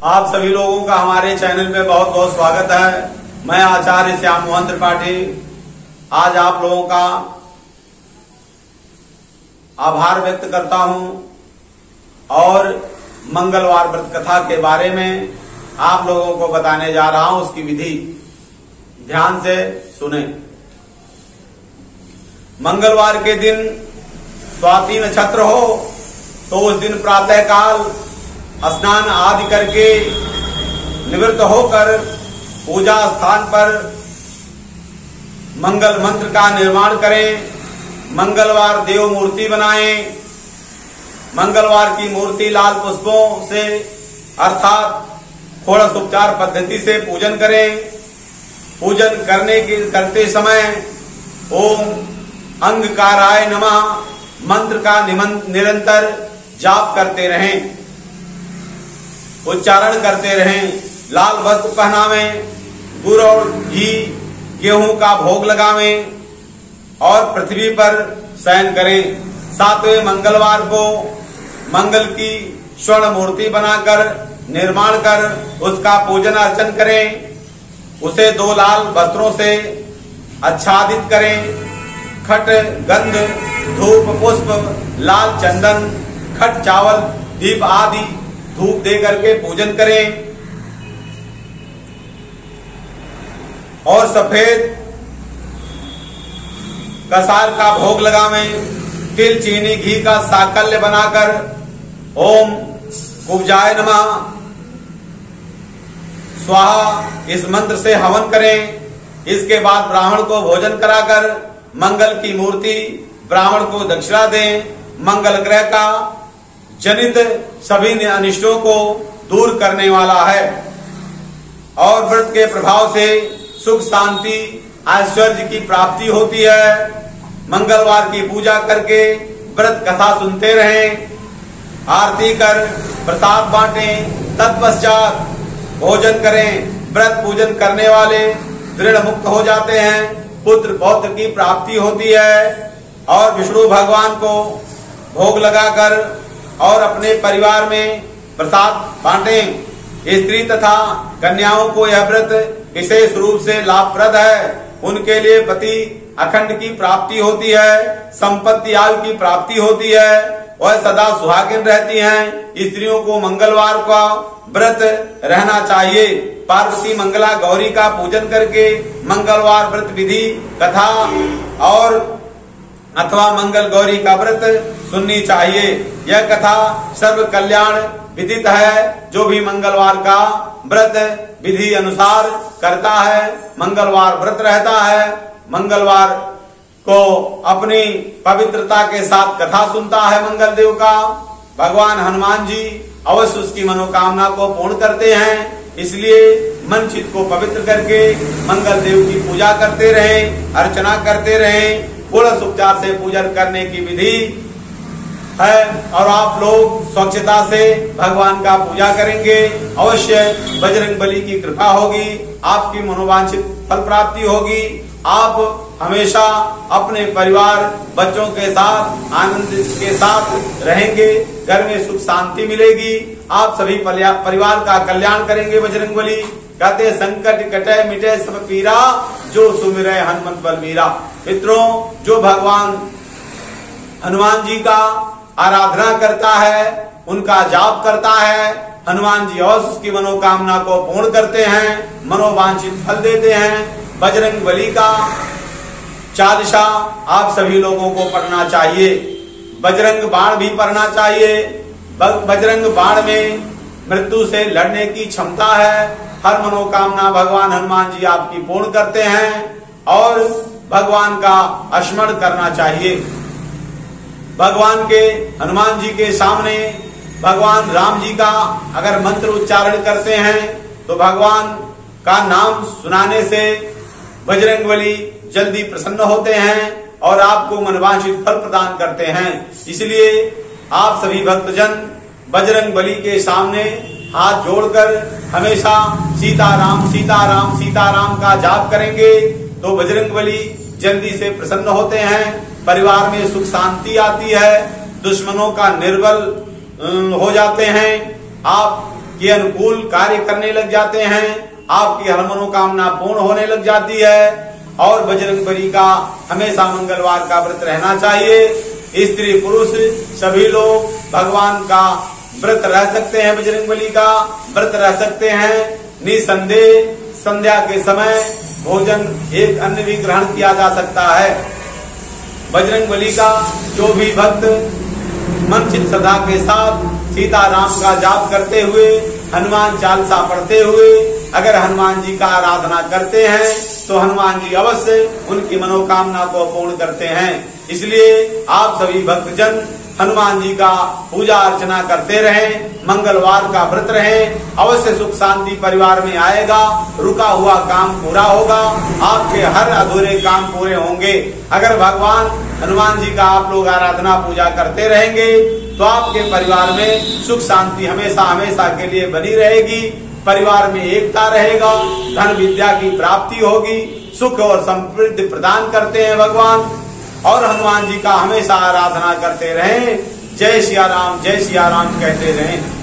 आप सभी लोगों का हमारे चैनल में बहुत बहुत स्वागत है। मैं आचार्य श्याम मोहन त्रिपाठी आज आप लोगों का आभार व्यक्त करता हूं और मंगलवार व्रत कथा के बारे में आप लोगों को बताने जा रहा हूं। उसकी विधि ध्यान से सुने। मंगलवार के दिन स्वाति नक्षत्र हो तो उस दिन प्रातः काल स्नान आदि करके निवृत्त होकर पूजा स्थान पर मंगल मंत्र का निर्माण करें। मंगलवार देव मूर्ति बनाएं। मंगलवार की मूर्ति लाल पुष्पों से अर्थात षोडशोपचार पद्धति से पूजन करें। पूजन करते समय ओम अंगकाराय नमः मंत्र का निरंतर जाप करते रहें, उच्चारण करते रहें। लाल वस्त्र पहनावें, गुड़ और घी गेहूं का भोग लगावें और पृथ्वी पर शयन करें। 7वें मंगलवार को मंगल की स्वर्ण मूर्ति बनाकर निर्माण कर उसका पूजन अर्चन करें। उसे 2 लाल वस्त्रों से आच्छादित करें। खट गंध धूप पुष्प लाल चंदन खट चावल दीप आदि धूप दे करके पूजन करें और सफेद कसार का भोग लगावें। तिल चीनी घी का साकल्य बनाकर ओम कुब्जाय नमः स्वाहा इस मंत्र से हवन करें। इसके बाद ब्राह्मण को भोजन कराकर मंगल की मूर्ति ब्राह्मण को दक्षिणा दें। मंगल ग्रह का जनित सभी अनिष्टों को दूर करने वाला है और व्रत के प्रभाव से सुख शांति ऐश्वर्य की प्राप्ति होती है। मंगलवार की पूजा करके व्रत कथा सुनते रहें, आरती कर प्रसाद बांटें, तत्पश्चात भोजन करें। व्रत पूजन करने वाले दृढ़ मुक्त हो जाते हैं, पुत्र पौत्र की प्राप्ति होती है और विष्णु भगवान को भोग लगाकर और अपने परिवार में प्रसाद बांटें। स्त्री तथा कन्याओं को यह व्रत विशेष रूप से लाभप्रद है। उनके लिए पति अखंड की प्राप्ति होती है, संपत्ति आयु की प्राप्ति होती है, वह सदा सुहागिन रहती हैं। स्त्रियों को मंगलवार का व्रत रहना चाहिए। पार्वती मंगला गौरी का पूजन करके मंगलवार व्रत विधि कथा और अथवा मंगल गौरी का व्रत सुननी चाहिए। यह कथा सर्व कल्याण विदित है। जो भी मंगलवार का व्रत विधि अनुसार करता है, मंगलवार व्रत रहता है, मंगलवार को अपनी पवित्रता के साथ कथा सुनता है मंगल देव का, भगवान हनुमान जी अवश्य उसकी मनोकामना को पूर्ण करते हैं। इसलिए मन चित्त को पवित्र करके मंगल देव की पूजा करते रहें, अर्चना करते रहें। षोडशोपचार से पूजन करने की विधि है और आप लोग स्वच्छता से भगवान का पूजा करेंगे, अवश्य बजरंगबली की कृपा होगी, आपकी मनोवांछित फल प्राप्ति होगी। आप हमेशा अपने परिवार बच्चों के साथ आनंद के साथ रहेंगे, घर में सुख शांति मिलेगी। आप सभी परिवार का कल्याण करेंगे। बजरंगबली कहते संकट कटे मिटे सब पीरा, जो सुमिरै हनुमत बलबीरा। मित्रों, जो भगवान हनुमान जी का आराधना करता है, उनका जाप करता है, हनुमान जी अवश्य उसकी मनोकामना को पूर्ण करते हैं, मनोवांछित फल देते हैं। बजरंगबली का चालीसा आप सभी लोगों को पढ़ना चाहिए। बजरंग बाण भी पढ़ना चाहिए। बजरंग बाण में मृत्यु से लड़ने की क्षमता है। हर मनोकामना भगवान हनुमान जी आपकी पूर्ण करते हैं और भगवान का स्मरण करना चाहिए। भगवान के हनुमान जी के सामने भगवान राम जी का अगर मंत्र उच्चारण करते हैं तो भगवान का नाम सुनाने से बजरंगबली जल्दी प्रसन्न होते हैं और आपको मनवांछित फल प्रदान करते हैं। इसलिए आप सभी भक्तजन बजरंगबली के सामने हाथ जोड़कर हमेशा सीताराम सीताराम सीताराम का जाप करेंगे तो बजरंगबली जल्दी से प्रसन्न होते हैं, परिवार में सुख शांति आती है, दुश्मनों का निर्बल हो जाते हैं। आप के अनुकूल कार्य करने लग जाते हैं, आपकी हर मनोकामना पूर्ण होने लग जाती है। और बजरंगबली का हमेशा मंगलवार का व्रत रहना चाहिए। स्त्री पुरुष सभी लोग भगवान का व्रत रह सकते हैं, बजरंगबली का व्रत रह सकते हैं। निसंदेह संध्या के समय भोजन एक अन्न भी ग्रहण किया जा सकता है। बजरंगबली का जो भी भक्त मन चित श्रद्धा के साथ सीताराम का जाप करते हुए, हनुमान चालीसा पढ़ते हुए अगर हनुमान जी का आराधना करते हैं तो हनुमान जी अवश्य उनकी मनोकामना को पूर्ण करते हैं। इसलिए आप सभी भक्तजन हनुमान जी का पूजा अर्चना करते रहें, मंगलवार का व्रत रहें, अवश्य सुख शांति परिवार में आएगा, रुका हुआ काम पूरा होगा, आपके हर अधूरे काम पूरे होंगे। अगर भगवान हनुमान जी का आप लोग आराधना पूजा करते रहेंगे तो आपके परिवार में सुख शांति हमेशा हमेशा के लिए बनी रहेगी, परिवार में एकता रहेगा, धन विद्या की प्राप्ति होगी, सुख और समृद्धि प्रदान करते हैं भगवान। और हनुमान जी का हमेशा आराधना करते रहें। जय सिया राम कहते रहें।